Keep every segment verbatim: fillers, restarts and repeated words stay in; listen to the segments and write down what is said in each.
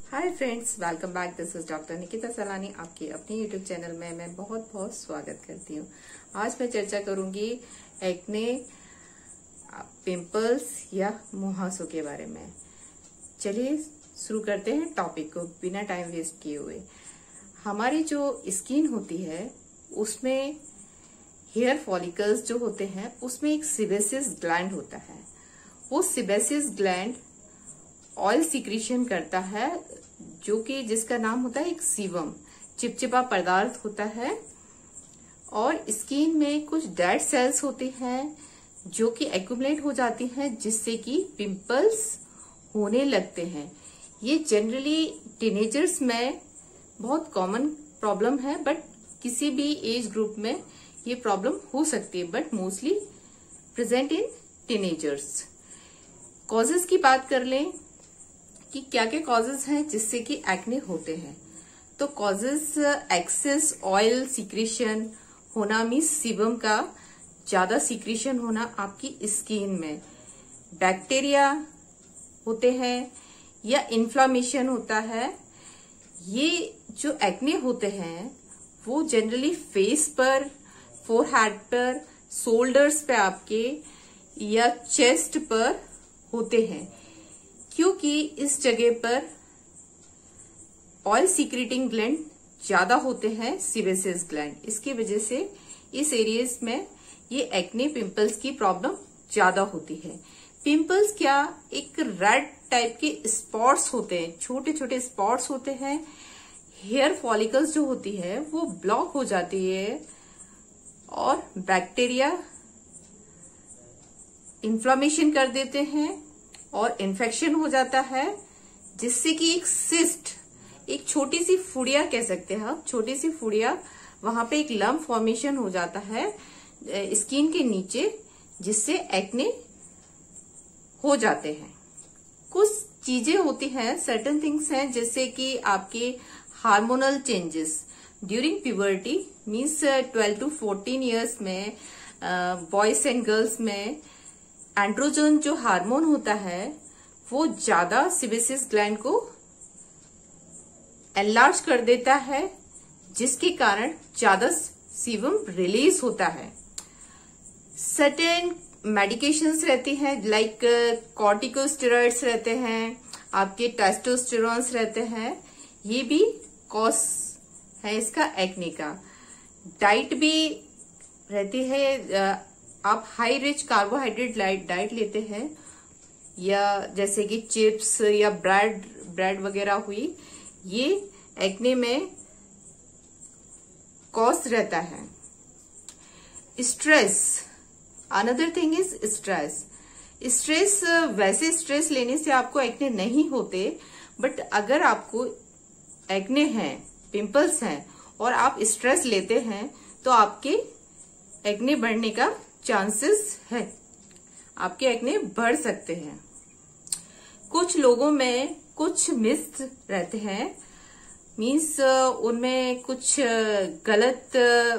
Hi friends, welcome back. This is doctor Nikita Salani. आपकी अपनी YouTube channel में मैं बहुत बहुत स्वागत करती हूँ। आज मैं चर्चा करूंगी एक्ने, पिंपल्स या मुहासों के बारे में। चलिए शुरू करते हैं टॉपिक को बिना टाइम वेस्ट किए हुए। हमारी जो स्किन होती है उसमें हेयर फॉलिकल्स जो होते हैं उसमें एक सेबेसियस ग्लैंड होता है। वो सेबेसियस ग्लैंड ऑयल सिक्रीशन करता है, जो कि जिसका नाम होता है एक सीवम, चिपचिपा पदार्थ होता है। और स्किन में कुछ डेड सेल्स होते हैं जो कि एक्यूमुलेट हो जाती हैं, जिससे कि पिंपल्स होने लगते हैं। ये जनरली टीनेजर्स में बहुत कॉमन प्रॉब्लम है, बट किसी भी एज ग्रुप में ये प्रॉब्लम हो सकती है, but mostly present in teenagers. Causes की बात कर लें कि क्या क्या कॉजेस हैं जिससे कि एक्ने होते हैं, तो कॉजेस एक्सेस ऑयल सिक्रीशन होना, मीन्स सीबम का ज्यादा सिक्रीशन होना आपकी स्किन में, बैक्टीरिया होते हैं या इन्फ्लामेशन होता है। ये जो एक्ने होते हैं वो जनरली फेस पर, फोरहेड पर, शोल्डर्स पे आपके या चेस्ट पर होते हैं, क्योंकि इस जगह पर ऑयल सीक्रेटिंग ग्लैंड ज्यादा होते हैं, सेबेसियस ग्लैंड। इसकी वजह से इस एरियाज में ये एक्ने पिंपल्स की प्रॉब्लम ज्यादा होती है। पिंपल्स क्या, एक रेड टाइप के स्पॉट्स होते हैं, छोटे छोटे स्पॉट्स होते हैं। हेयर फॉलिकल्स जो होती है वो ब्लॉक हो जाती है और बैक्टीरिया इन्फ्लामेशन कर देते हैं और इन्फेक्शन हो जाता है, जिससे कि एक सिस्ट, एक छोटी सी फुड़िया कह सकते हैं हम, छोटी सी फुड़िया, वहां पे एक लम्प फॉर्मेशन हो जाता है स्किन के नीचे, जिससे एक्ने हो जाते हैं। कुछ चीजें होती हैं, सर्टेन थिंग्स हैं, जैसे कि आपके hormonal changes during puberty, means twelve to fourteen years में बॉयज एंड गर्ल्स में एंड्रोजन जो हार्मोन होता है वो ज्यादा सेबेसियस ग्लैंड को एनलार्ज कर देता है, जिसके कारण ज्यादा सीबम रिलीज होता है। सर्टेन मेडिकेशंस रहती हैं, लाइक कॉर्टिकोस्टेरॉइड्स रहते हैं, आपके टेस्टोस्टेरोन्स रहते हैं, ये भी कॉज है इसका एक्ने का। डाइट भी रहती है, आप हाई रिच कार्बोहाइड्रेट डाइट लेते हैं, या जैसे कि चिप्स या ब्रेड ब्रेड वगैरह हुई, ये एक्ने में कॉज रहता है। Stress, another thing is stress. Stress, वैसे स्ट्रेस लेने से आपको एक्ने नहीं होते, बट अगर आपको एक्ने हैं, पिंपल्स हैं और आप स्ट्रेस लेते हैं तो आपके एक्ने बढ़ने का चांसेस है, आपके एक्ने बढ़ सकते हैं। कुछ लोगों में कुछ मिथ रहते हैं, मीन्स उनमें कुछ गलत,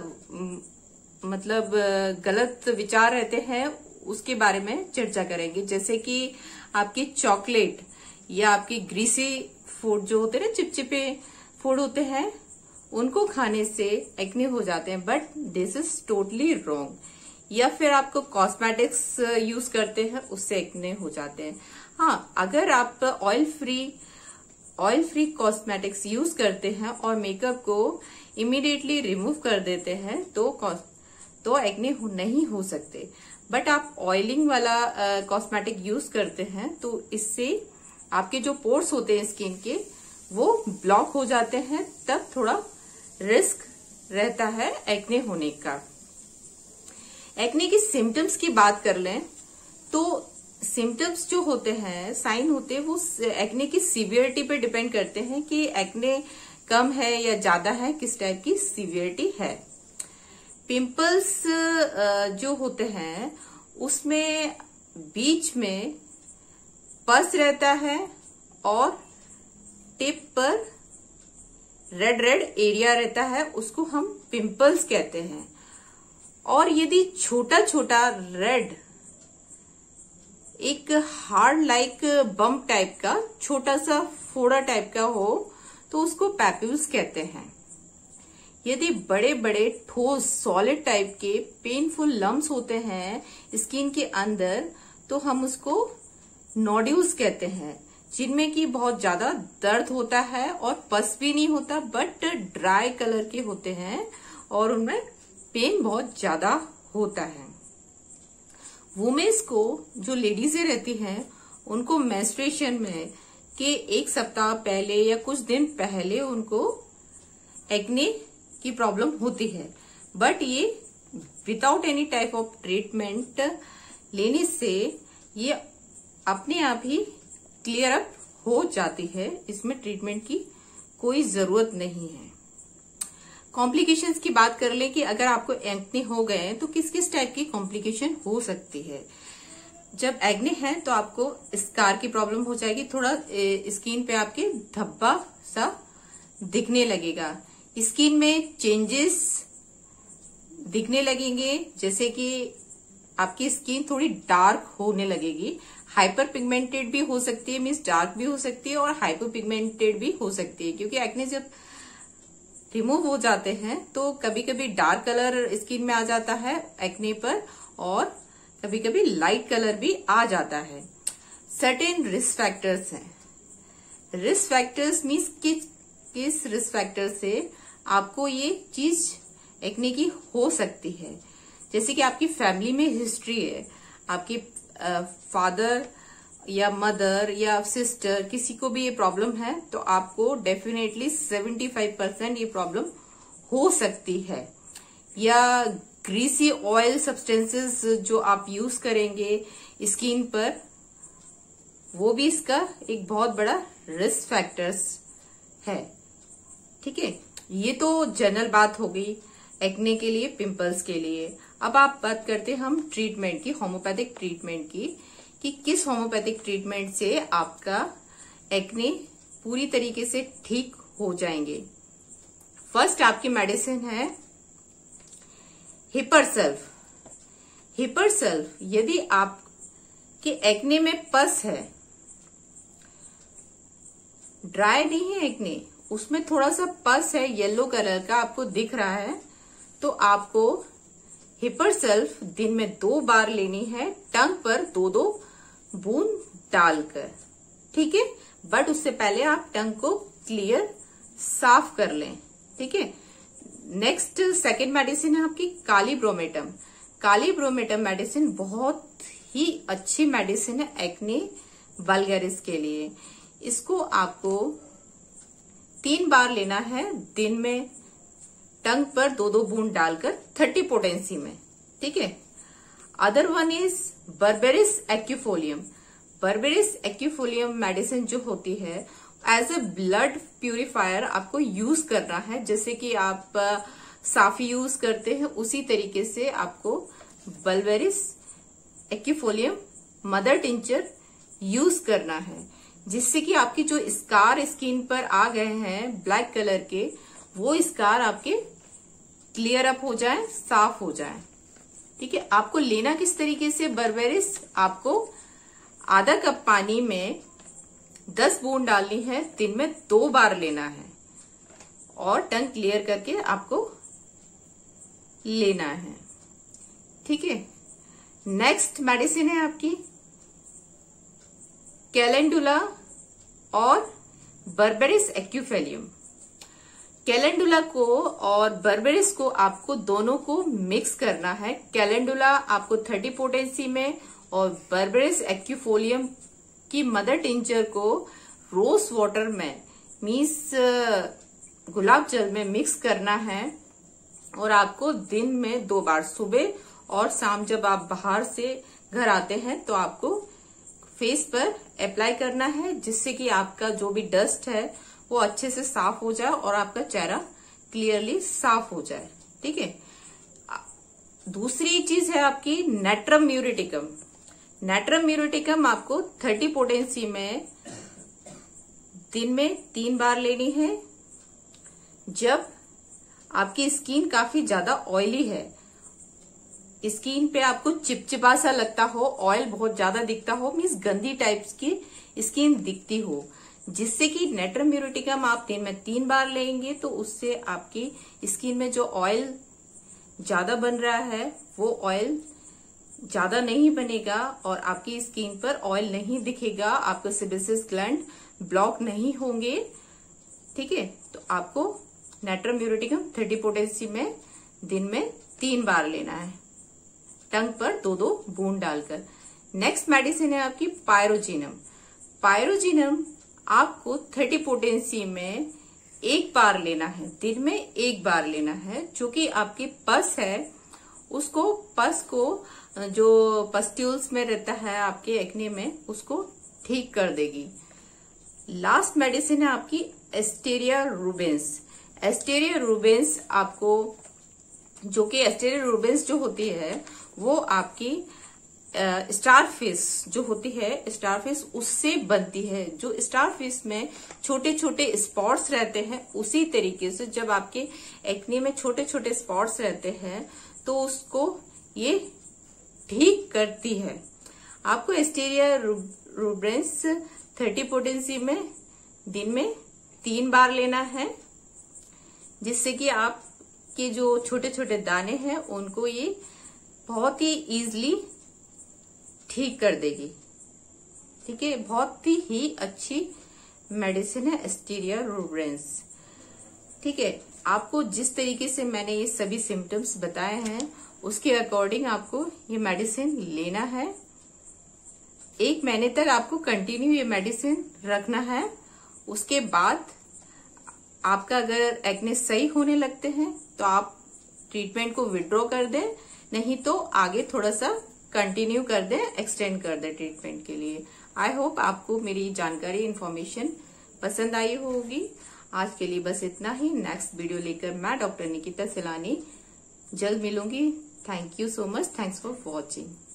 मतलब गलत विचार रहते हैं, उसके बारे में चर्चा करेंगे। जैसे कि आपके चॉकलेट या आपके ग्रीसी फूड जो होते हैं ना, चिपचिपे फूड होते हैं, उनको खाने से एक्ने हो जाते हैं, but this is totally wrong. या फिर आपको कॉस्मेटिक्स यूज करते हैं, उससे एक्ने हो जाते हैं। हाँ, अगर आप oil free oil free cosmetics use करते हैं और मेकअप को इमीडिएटली रिमूव कर देते हैं तो तो एक्ने हो, नहीं हो सकते। बट आप ऑयलिंग वाला कॉस्मेटिक यूज करते हैं तो इससे आपके जो पोर्स होते हैं स्किन के वो ब्लॉक हो जाते हैं, तब थोड़ा रिस्क रहता है एक्ने होने का। एक्ने की सिम्टम्स की बात कर लें तो सिम्टम्स जो होते हैं, साइन होते हैं, वो एक्ने की सीवियरिटी पे डिपेंड करते हैं कि एक्ने कम है या ज्यादा है, किस टाइप की सीवियरिटी है। पिंपल्स जो होते हैं उसमें बीच में पस रहता है और टिप पर रेड रेड एरिया रहता है, उसको हम पिंपल्स कहते हैं। और यदि छोटा छोटा रेड एक हार्ड लाइक बम्प टाइप का छोटा सा फोड़ा टाइप का हो तो उसको पैप्यूल्स कहते हैं। यदि बड़े बड़े ठोस सॉलिड टाइप के पेनफुल लम्स होते हैं स्किन के अंदर तो हम उसको नोड्यूल्स कहते हैं, जिनमें कि बहुत ज्यादा दर्द होता है और पस भी नहीं होता बट ड्राई कलर के होते हैं और उनमें पेन बहुत ज्यादा होता है। वुमेन्स को, जो लेडीजें रहती हैं, उनको मेंस्ट्रुएशन में के एक सप्ताह पहले या कुछ दिन पहले उनको एक्ने की प्रॉब्लम होती है, बट ये without any type of treatment लेने से ये अपने आप ही क्लियर अप हो जाती है। इसमें ट्रीटमेंट की कोई जरूरत नहीं है। कॉम्प्लिकेशंस की बात कर ले कि अगर आपको एक्ने हो गए तो किस किस टाइप की कॉम्प्लिकेशन हो सकती है। जब एक्ने है तो आपको स्कार की प्रॉब्लम हो जाएगी, थोड़ा स्किन पे आपके धब्बा सा दिखने लगेगा, स्किन में चेंजेस दिखने लगेंगे, जैसे कि आपकी स्किन थोड़ी डार्क होने लगेगी। हाइपर पिगमेंटेड भी हो सकती है, मीन्स डार्क भी हो सकती है और हाइपर पिगमेंटेड भी हो सकती है, क्योंकि एक्ने जब रिमूव हो जाते हैं तो कभी कभी डार्क कलर स्किन में आ जाता है एक्ने पर और कभी कभी लाइट कलर भी आ जाता है। सर्टेन रिस्क फैक्टर्स हैं। रिस्क फैक्टर्स मीन्स किस किस रिस्क फैक्टर से आपको ये चीज एक्ने की हो सकती है। जैसे कि आपकी फैमिली में हिस्ट्री है, आपके फादर या मदर या सिस्टर किसी को भी ये प्रॉब्लम है तो आपको डेफिनेटली पचहत्तर परसेंट ये प्रॉब्लम हो सकती है। या ग्रीसी ऑयल सब्सटेंसेस जो आप यूज करेंगे स्किन पर, वो भी इसका एक बहुत बड़ा रिस्क फैक्टर्स है। ठीक है, ये तो जनरल बात हो गई एक्ने के लिए, पिंपल्स के लिए। अब आप बात करते हैं हम ट्रीटमेंट की, होम्योपैथिक ट्रीटमेंट की, कि किस होम्योपैथिक ट्रीटमेंट से आपका एक्ने पूरी तरीके से ठीक हो जाएंगे। फर्स्ट आपकी मेडिसिन है हिपरसल्फ। हिपरसल्फ, यदि आपके एक्ने में पस है, ड्राई नहीं है एक्ने, उसमें थोड़ा सा पस है येलो कलर का आपको दिख रहा है, तो आपको हिपरसल्फ दिन में दो बार लेनी है, टंग पर दो दो बूंद डालकर। ठीक है, बट उससे पहले आप टंग को क्लियर साफ कर लें। ठीक है। नेक्स्ट सेकेंड मेडिसिन है आपकी काली ब्रोमेटम। काली ब्रोमेटम मेडिसिन बहुत ही अच्छी मेडिसिन है एक्ने वल्गैरिस के लिए। इसको आपको तीन बार लेना है दिन में, टंग पर दो दो बूंद डालकर थर्टी पोटेंसी में। ठीक है। Other one is berberis aquifolium. Berberis aquifolium medicine जो होती है एज ए ब्लड प्यूरिफायर आपको यूज करना है, जैसे कि आप साफी यूज करते हैं उसी तरीके से आपको berberis aquifolium mother tincture use करना है, जिससे कि आपकी जो स्कार स्किन पर आ गए हैं ब्लैक कलर के, वो स्कार आपके क्लियर अप हो जाए, साफ हो जाए। ठीक है। आपको लेना किस तरीके से बर्बेरिस, आपको आधा कप पानी में दस बूंद डालनी है, दिन में दो बार लेना है और टंग क्लियर करके आपको लेना है। ठीक है। नेक्स्ट मेडिसिन है आपकी कैलेंडुला और बर्बेरिस एक्यूफेलियम। कैलेंडुला को और बर्बेरिस को आपको दोनों को मिक्स करना है। कैलेंडुला आपको थर्टी पोटेंसी में और बर्बेरिस एक्यूफोलियम की मदर टिंचर को रोज वाटर में मीन्स गुलाब जल में मिक्स करना है और आपको दिन में दो बार, सुबह और शाम, जब आप बाहर से घर आते हैं तो आपको फेस पर अप्लाई करना है, जिससे कि आपका जो भी डस्ट है वो अच्छे से साफ हो जाए और आपका चेहरा क्लियरली साफ हो जाए। ठीक है। दूसरी चीज है आपकी नेट्रम म्यूरिटिकम। नेट्रम म्यूरिटिकम आपको थर्टी पोटेंसी में दिन में तीन बार लेनी है। जब आपकी स्किन काफी ज्यादा ऑयली है स्किन पे आपको चिपचिपा सा लगता हो, ऑयल बहुत ज्यादा दिखता हो, मीन्स गंदी टाइप्स की स्किन दिखती हो, जिससे कि नेट्रम म्यूटिकम आप दिन में तीन बार लेंगे तो उससे आपकी स्किन में जो ऑयल ज्यादा बन रहा है वो ऑयल ज्यादा नहीं बनेगा और आपकी स्किन पर ऑयल नहीं दिखेगा, आपके सेबेसियस ग्लैंड ब्लॉक नहीं होंगे। ठीक है, तो आपको नेट्रम म्यूटिकम थर्टी पोटेंसी में दिन में तीन बार लेना है, टंग पर दो दो बूंद डालकर। नेक्स्ट मेडिसिन है आपकी पायरोजिनम। पायरोजिनम आपको थर्टी पोटेंसी में एक बार लेना है, दिन में एक बार लेना है, जो कि आपकी पस है उसको, पस को जो पस्ट्यूल्स में रहता है आपके एक्ने में, उसको ठीक कर देगी। लास्ट मेडिसिन है आपकी एस्टेरिया रूबेंस। एस्टेरिया रूबेंस आपको, जो कि एस्टेरिया रूबेंस जो होती है वो आपकी स्टारफिश जो होती है, स्टारफिश उससे बनती है। जो स्टारफिश में छोटे छोटे स्पॉट्स रहते हैं, उसी तरीके से जब आपके एक्ने में छोटे छोटे स्पॉट्स रहते हैं तो उसको ये ठीक करती है। आपको एस्टेरिया रूबेंस थर्टी पोटेंसी में दिन में तीन बार लेना है, जिससे कि आपके जो छोटे छोटे दाने हैं उनको ये बहुत ही इजीली ठीक कर देगी। ठीक है, बहुत ही अच्छी मेडिसिन है एस्टेरिया रूबेंस। ठीक है, आपको जिस तरीके से मैंने ये सभी सिम्टम्स बताए हैं उसके अकॉर्डिंग आपको ये मेडिसिन लेना है। एक महीने तक आपको कंटिन्यू ये मेडिसिन रखना है। उसके बाद आपका अगर एक्ने सही होने लगते हैं तो आप ट्रीटमेंट को विड्रॉ कर दें, नहीं तो आगे थोड़ा सा कंटिन्यू कर दें, एक्सटेंड कर दें ट्रीटमेंट के लिए। आई होप आपको मेरी जानकारी इन्फॉर्मेशन पसंद आई होगी। आज के लिए बस इतना ही। नेक्स्ट वीडियो लेकर मैं डॉक्टर निकिता सिलानी जल्द मिलूंगी। Thank you so much. Thanks for watching.